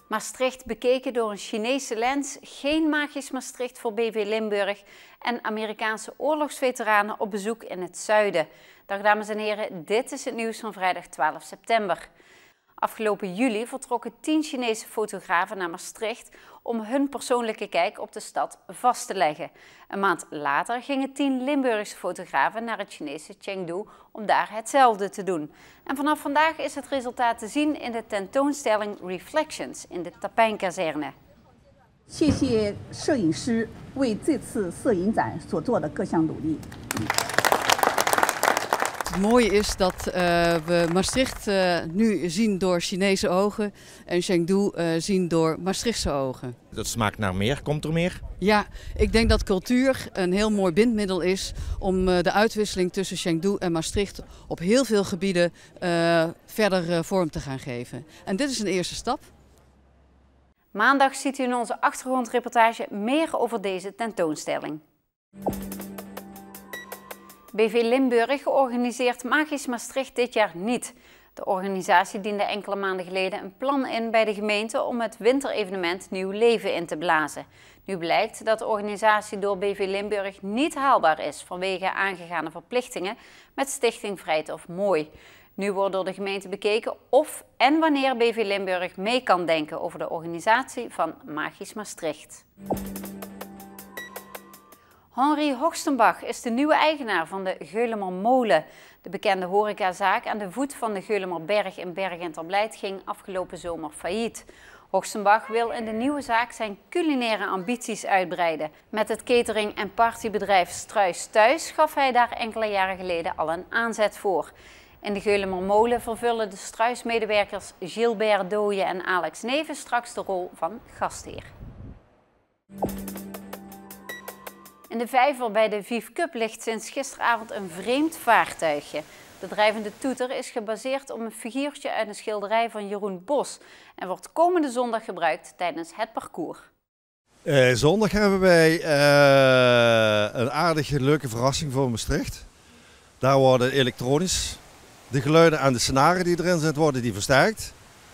Maastricht bekeken door een Chinese lens, geen magisch Maastricht voor BV Limburg en Amerikaanse oorlogsveteranen op bezoek in het zuiden. Dag dames en heren, dit is het nieuws van vrijdag 12 september. Afgelopen juli vertrokken 10 Chinese fotografen naar Maastricht om hun persoonlijke kijk op de stad vast te leggen. Een maand later gingen 10 Limburgse fotografen naar het Chinese Chengdu om daar hetzelfde te doen. En vanaf vandaag is het resultaat te zien in de tentoonstelling Reflections in de Tapijnkazerne. 谢谢摄影师为这次摄影展所做的各项努力。 Het mooie is dat we Maastricht nu zien door Chinese ogen en Chengdu zien door Maastrichtse ogen. Dat smaakt naar meer. Komt er meer? Ja, ik denk dat cultuur een heel mooi bindmiddel is om de uitwisseling tussen Chengdu en Maastricht op heel veel gebieden verder vorm te gaan geven. En dit is een eerste stap. Maandag ziet u in onze achtergrondreportage meer over deze tentoonstelling. BV Limburg organiseert Magisch Maastricht dit jaar niet. De organisatie diende enkele maanden geleden een plan in bij de gemeente om het winterevenement nieuw leven in te blazen. Nu blijkt dat de organisatie door BV Limburg niet haalbaar is vanwege aangegane verplichtingen met Stichting Vrijt of Mooi. Nu wordt door de gemeente bekeken of en wanneer BV Limburg mee kan denken over de organisatie van Magisch Maastricht. Henri Hoogstenbach is de nieuwe eigenaar van de Geulemermolen. De bekende horecazaak aan de voet van de Geulemerberg in Berg en Terblijt ging afgelopen zomer failliet. Hoogstenbach wil in de nieuwe zaak zijn culinaire ambities uitbreiden. Met het catering- en partybedrijf Struis Thuis gaf hij daar enkele jaren geleden al een aanzet voor. In de Geulemermolen vervullen de Struis-medewerkers Gilbert Dooyen en Alex Neven straks de rol van gastheer. In de vijver bij de Vief Cup ligt sinds gisteravond een vreemd vaartuigje. De drijvende toeter is gebaseerd op een figuurtje uit een schilderij van Jeroen Bos en wordt komende zondag gebruikt tijdens het parcours. Zondag hebben wij een aardige, leuke verrassing voor Maastricht. Daar worden elektronisch de geluiden en de scenario's die erin zitten, worden die versterkt.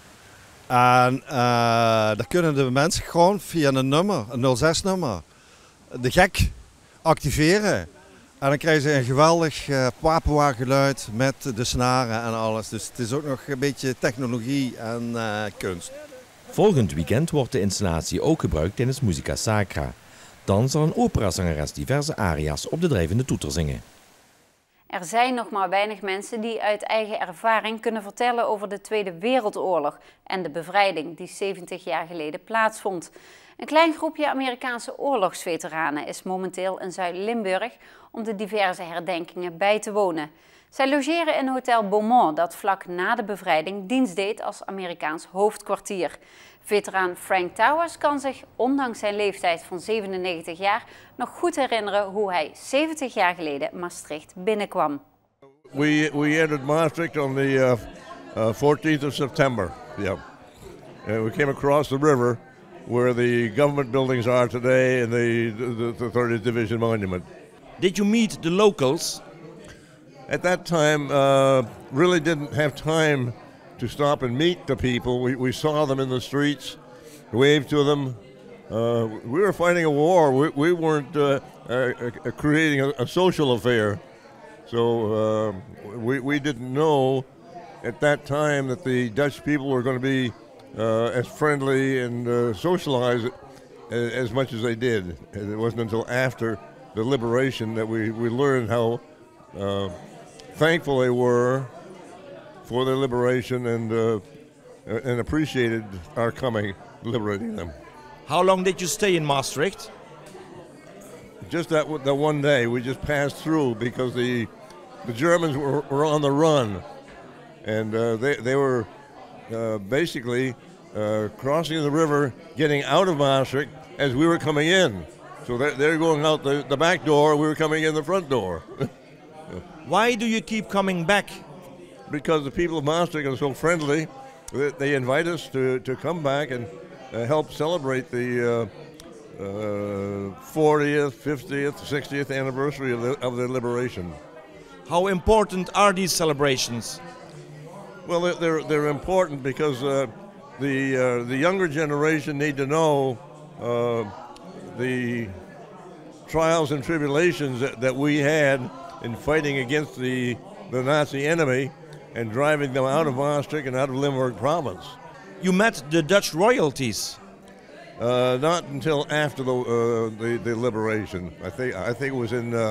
En daar kunnen de mensen gewoon via een nummer, een 06-nummer, de gek activeren. En dan krijgen ze een geweldig Papua-geluid met de snaren en alles. Dus het is ook nog een beetje technologie en kunst. Volgend weekend wordt de installatie ook gebruikt tijdens Musica Sacra. Dan zal een operazangeres diverse aria's op de drijvende toeter zingen. Er zijn nog maar weinig mensen die uit eigen ervaring kunnen vertellen over de Tweede Wereldoorlog en de bevrijding die 70 jaar geleden plaatsvond. Een klein groepje Amerikaanse oorlogsveteranen is momenteel in Zuid-Limburg om de diverse herdenkingen bij te wonen. Zij logeren in Hotel Beaumont dat vlak na de bevrijding dienst deed als Amerikaans hoofdkwartier. Veteraan Frank Towers kan zich, ondanks zijn leeftijd van 97 jaar, nog goed herinneren hoe hij 70 jaar geleden Maastricht binnenkwam. We entered Maastricht on the 14th of September. Yeah. We came across the river where the government buildings are today and the 30th Division Monument. Did you meet the locals? At that time, really didn't have time to stop and meet the people. We saw them in the streets, waved to them. We were fighting a war. We weren't creating a social affair. So we didn't know at that time that the Dutch people were going to be as friendly and socialized as much as they did. And it wasn't until after the liberation that we learned how thankful they were for their liberation and appreciated our coming, liberating them. How long did you stay in Maastricht? Just that one day. We just passed through because the Germans were on the run, and they were basically crossing the river, getting out of Maastricht as we were coming in. So they're going out the back door, we were coming in the front door. Why do you keep coming back? Because the people of Maastricht are so friendly. They invite us to come back and help celebrate the 40th, 50th, 60th anniversary of their liberation. How important are these celebrations? Well, they're important because the younger generation need to know the trials and tribulations that we had in fighting against the Nazi enemy and driving them out of Maastricht and out of Limburg province. You met the Dutch royalties. Not until after the liberation. I think it was in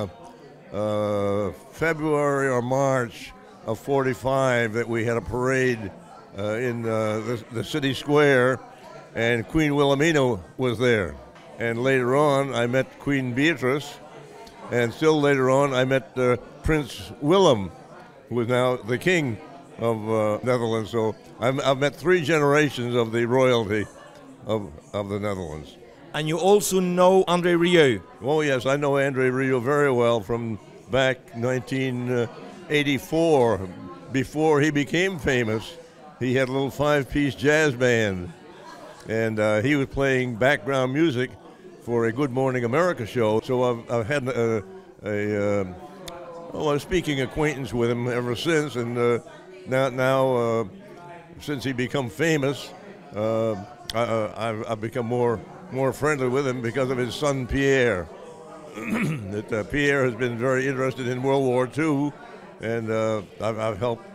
February or March of '45 that we had a parade in the city square, and Queen Wilhelmina was there. And later on, I met Queen Beatrice, and still later on, I met Prince Willem, who is now the king of Netherlands. So I've met 3 generations of the royalty of the Netherlands. And you also know André Rieu. Oh yes, I know André Rieu very well from back 1984. Before he became famous, he had a little 5-piece jazz band, and he was playing background music for a Good Morning America show. So I've had a speaking acquaintance with him ever since, and now since he become famous, I've become more friendly with him because of his son Pierre. Pierre has been very interested in World War II, and I've helped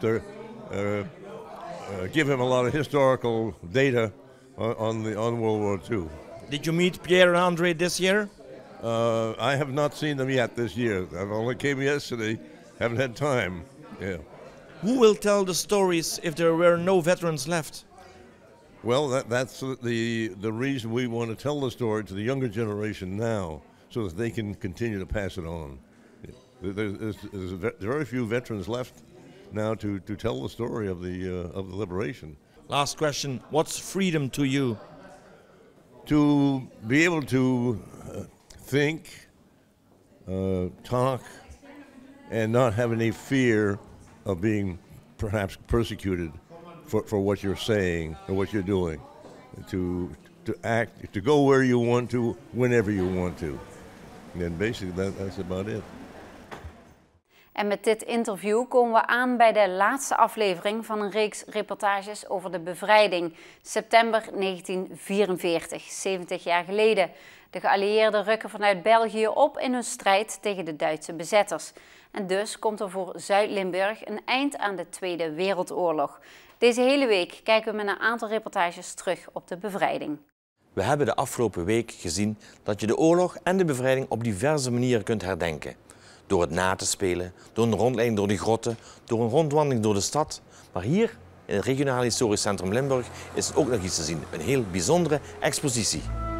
give him a lot of historical data on World War II. Did you meet Pierre and André this year? I have not seen them yet this year. I've only came yesterday. Haven't had time. Yeah. Who will tell the stories if there were no veterans left? Well, that's the reason we want to tell the story to the younger generation now, so that they can continue to pass it on. There's very few veterans left now to tell the story of the liberation. Last question: what's freedom to you? To be able to think, talk, and not have any fear of being perhaps persecuted for what you're saying or what you're doing. To act, to go where you want to, whenever you want to. And basically that's about it. En met dit interview komen we aan bij de laatste aflevering van een reeks reportages over de bevrijding. September 1944, 70 jaar geleden. De geallieerden rukken vanuit België op in hun strijd tegen de Duitse bezetters. En dus komt er voor Zuid-Limburg een eind aan de Tweede Wereldoorlog. Deze hele week kijken we met een aantal reportages terug op de bevrijding. We hebben de afgelopen week gezien dat je de oorlog en de bevrijding op diverse manieren kunt herdenken. Door het na te spelen, door een rondleiding door de grotten, door een rondwandeling door de stad. Maar hier, in het Regionaal Historisch Centrum Limburg, is er ook nog iets te zien. Een heel bijzondere expositie.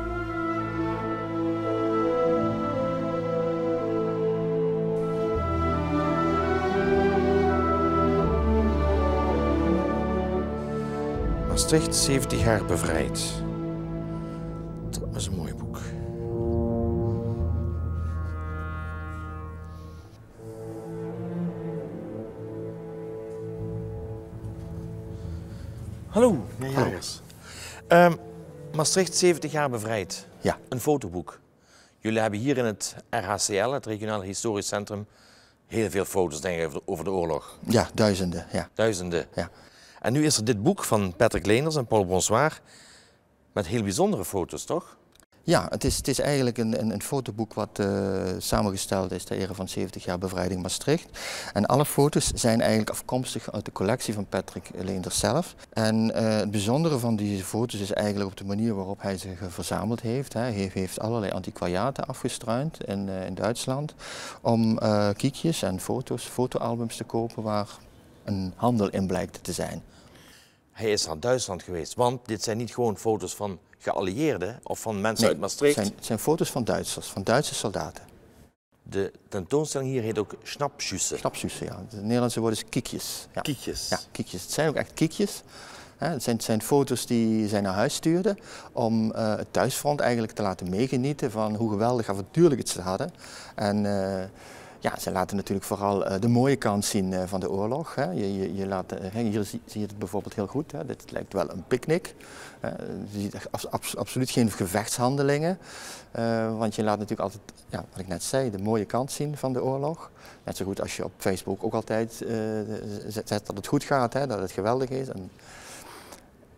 Maastricht 70 jaar bevrijd. Dat is een mooi boek. Hallo, meneer Jagers. Maastricht 70 jaar bevrijd. Ja. Een fotoboek. Jullie hebben hier in het RHCL, het Regionaal Historisch Centrum, heel veel foto's denk ik, over de oorlog. Ja, duizenden. Ja. Duizenden. Ja. En nu is er dit boek van Patrick Leenders en Paul Bonsoir met heel bijzondere foto's, toch? Ja, het is eigenlijk een fotoboek wat samengesteld is ter ere van 70 jaar bevrijding Maastricht. En alle foto's zijn eigenlijk afkomstig uit de collectie van Patrick Leenders zelf. En het bijzondere van deze foto's is eigenlijk op de manier waarop hij ze verzameld heeft. Hij heeft allerlei antiquariaten afgestruind in Duitsland om kiekjes en fotoalbums te kopen waar een handel in blijkt te zijn. Hij is naar Duitsland geweest, want dit zijn niet gewoon foto's van geallieerden of van mensen uit Maastricht. Het zijn foto's van Duitsers, van Duitse soldaten. De tentoonstelling hier heet ook Schnappschüsse. Schnappschüsse, ja. Het Nederlandse woord is kiekjes. Ja. Kiekjes. Ja, kiekjes. Het zijn ook echt kiekjes. Het zijn foto's die zij naar huis stuurden om het thuisfront eigenlijk te laten meegenieten van hoe geweldig avontuurlijk het ze hadden. En ja, ze laten natuurlijk vooral de mooie kant zien van de oorlog. Hè. Hier zie je het bijvoorbeeld heel goed. Hè. Dit lijkt wel een picknick. Je ziet absoluut geen gevechtshandelingen. Want je laat natuurlijk altijd, ja, wat ik net zei, de mooie kant zien van de oorlog. Net zo goed als je op Facebook ook altijd zet dat het goed gaat, hè, dat het geweldig is.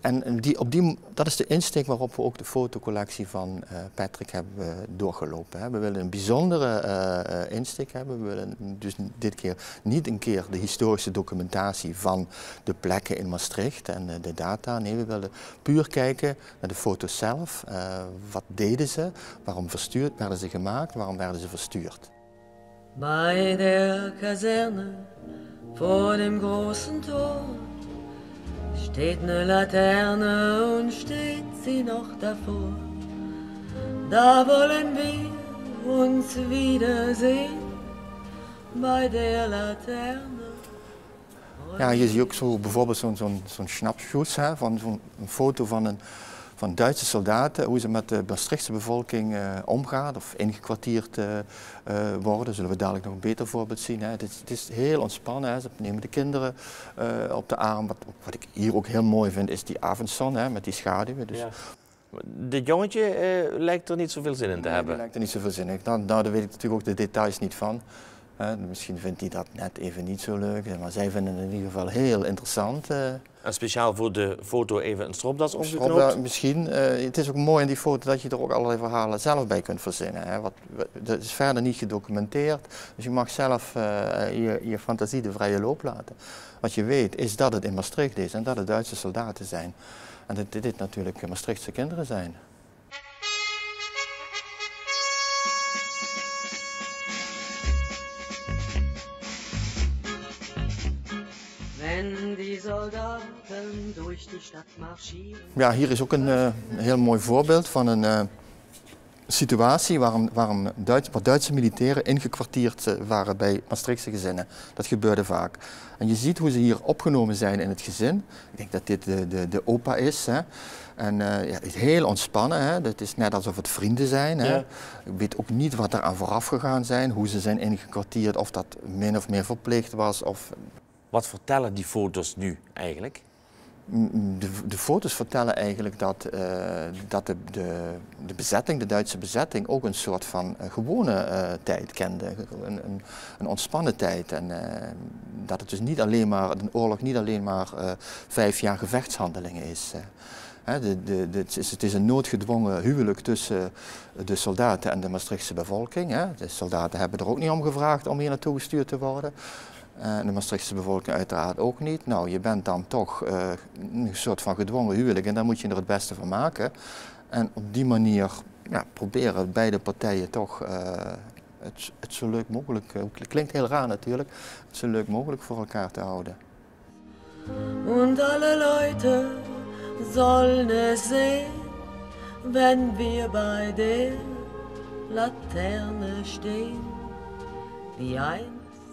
En dat is de insteek waarop we ook de fotocollectie van Patrick hebben doorgelopen. We willen een bijzondere insteek hebben. We willen dus dit keer niet een keer de historische documentatie van de plekken in Maastricht en de data. Nee, we willen puur kijken naar de foto's zelf. Wat deden ze? Waarom werden ze gemaakt? Waarom werden ze verstuurd? Bei der Kaserne vor dem großen Tor steht eine Laterne und steht sie noch davor. Da wollen wir uns wiedersehen bei der Laterne. Ja, je ziet ook zo bijvoorbeeld zo'n snapshoot van zo'n foto van Duitse soldaten, hoe ze met de Maastrichtse bevolking omgaan of ingekwartierd worden. Zullen we dadelijk nog een beter voorbeeld zien. Hè. Het is heel ontspannen. Hè. Ze nemen de kinderen op de arm. Wat ik hier ook heel mooi vind is die avondzon met die schaduwen. Dus... Ja. Dit jongetje lijkt er niet zoveel zin in te hebben. Die lijkt er niet zoveel zin in. Nou, daar weet ik natuurlijk ook de details niet van. Misschien vindt hij dat net even niet zo leuk, maar zij vinden het in ieder geval heel interessant. En speciaal voor de foto even een stropdas omgeknoopt? Misschien. Het is ook mooi in die foto dat je er ook allerlei verhalen zelf bij kunt verzinnen. Hè. Dat is verder niet gedocumenteerd, dus je mag zelf je fantasie de vrije loop laten. Wat je weet is dat het in Maastricht is en dat het Duitse soldaten zijn. En dat dit natuurlijk Maastrichtse kinderen zijn. Ja, hier is ook een heel mooi voorbeeld van een situatie waar Duitse militairen ingekwartierd waren bij Maastrichtse gezinnen. Dat gebeurde vaak. En je ziet hoe ze hier opgenomen zijn in het gezin. Ik denk dat dit de opa is. Hè. En het is heel ontspannen. Hè. Het is net alsof het vrienden zijn. Hè. Ja. Ik weet ook niet wat er aan vooraf gegaan zijn, hoe ze zijn ingekwartierd, of dat min of meer verplicht was. Of... Wat vertellen die foto's nu eigenlijk? De foto's vertellen eigenlijk dat de bezetting, de Duitse bezetting, ook een soort van gewone tijd kende. Een ontspannen tijd. En dat het dus niet alleen maar, een oorlog niet alleen maar 5 jaar gevechtshandelingen is. Het is een noodgedwongen huwelijk tussen de soldaten en de Maastrichtse bevolking. De soldaten hebben er ook niet om gevraagd om hier naartoe gestuurd te worden. De Maastrichtse bevolking uiteraard ook niet. Nou, je bent dan toch een soort van gedwongen huwelijk en daar moet je er het beste van maken. En op die manier proberen beide partijen toch het zo leuk mogelijk, klinkt heel raar natuurlijk, het zo leuk mogelijk voor elkaar te houden. Und alle Leute sollen es sehen, wenn wir bei der Laterne stehen, wie ein.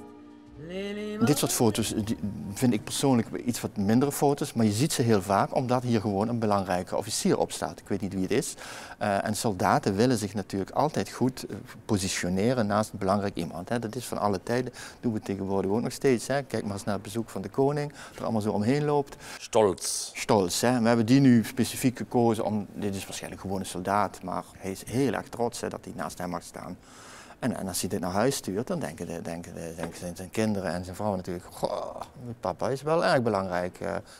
Dit soort foto's vind ik persoonlijk iets wat mindere foto's, maar je ziet ze heel vaak omdat hier gewoon een belangrijke officier op staat. Ik weet niet wie het is. En soldaten willen zich natuurlijk altijd goed positioneren naast een belangrijk iemand. Hè. Dat is van alle tijden, dat doen we tegenwoordig ook nog steeds. Hè. Kijk maar eens naar het bezoek van de koning, dat er allemaal zo omheen loopt. Stolz. Stolz, hè. We hebben die nu specifiek gekozen, dit is waarschijnlijk gewoon een soldaat, maar hij is heel erg trots dat hij naast hem mag staan. En als hij dit naar huis stuurt, dan denken zijn kinderen en zijn vrouw natuurlijk, goh, papa is wel erg belangrijk.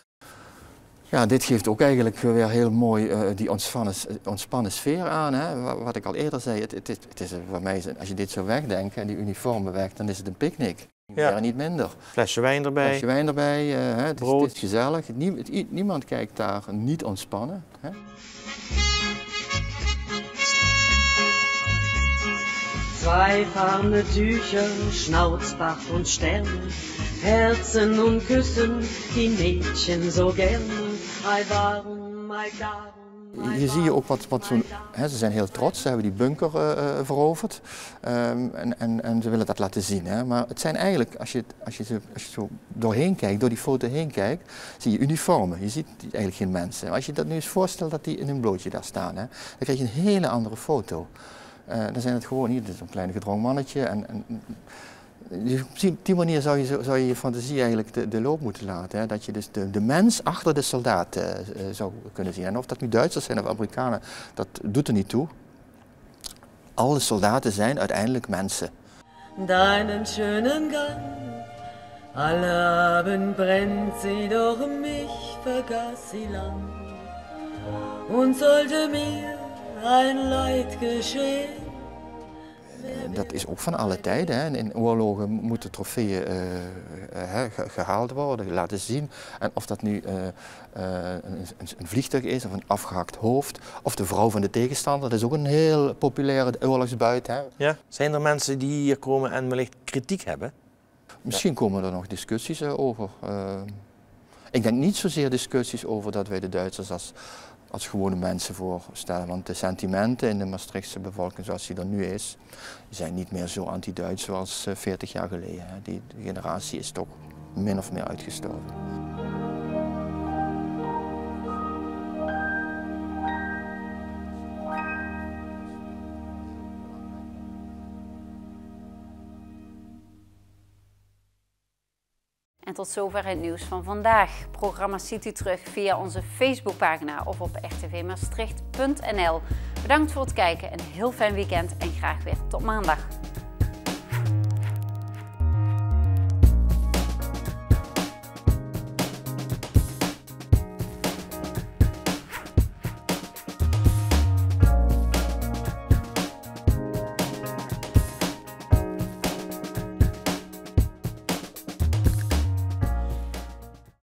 Ja, dit geeft ook eigenlijk weer heel mooi die ontspannen sfeer aan. Hè. Wat ik al eerder zei, het is voor mij, als je dit zo wegdenkt en die uniformen weg, dan is het een picknick. Ja. Niet minder. Flesje wijn erbij. Flesje wijn erbij, het is gezellig. Niemand kijkt daar niet ontspannen. Hè. Zweifarbene Tücher, Schnauzbart und Sterne, Herzen und Küssen, die Mädchen so gerne. Ei warum, ei darum. Hier zie je ook wat zo'n. Ze zijn heel trots, ze hebben die bunker veroverd en ze willen dat laten zien. Hè. Maar het zijn eigenlijk, als je zo doorheen kijkt, door die foto heen kijkt, zie je uniformen. Je ziet eigenlijk geen mensen. Maar als je dat nu eens voorstelt dat die in hun blootje daar staan, hè, dan krijg je een hele andere foto. Dan zijn het gewoon niet, zo'n klein gedrongen mannetje. Op die manier zou je fantasie eigenlijk de loop moeten laten. Hè? Dat je dus de mens achter de soldaat zou kunnen zien. En of dat nu Duitsers zijn of Amerikanen, dat doet er niet toe. Alle soldaten zijn uiteindelijk mensen. Deinen schönen Gang, alle Abend brennt sie, doch mich vergaß sie lang. und sollte mir ein Leid geschehen. Dat is ook van alle tijden. Hè. In oorlogen moeten trofeeën gehaald worden, laten zien. En of dat nu een vliegtuig is of een afgehakt hoofd of de vrouw van de tegenstander, dat is ook een heel populaire oorlogsbuit. Hè. Ja? Zijn er mensen die hier komen en wellicht kritiek hebben? Misschien komen er nog discussies over. Ik denk niet zozeer discussies over dat wij de Duitsers als gewone mensen voorstellen. Want de sentimenten in de Maastrichtse bevolking zoals die er nu is, zijn niet meer zo anti-Duits zoals 40 jaar geleden. Die generatie is toch min of meer uitgestorven. En tot zover het nieuws van vandaag. Programma's ziet u terug via onze Facebookpagina of op rtvmaastricht.nl. Bedankt voor het kijken, een heel fijn weekend en graag weer tot maandag.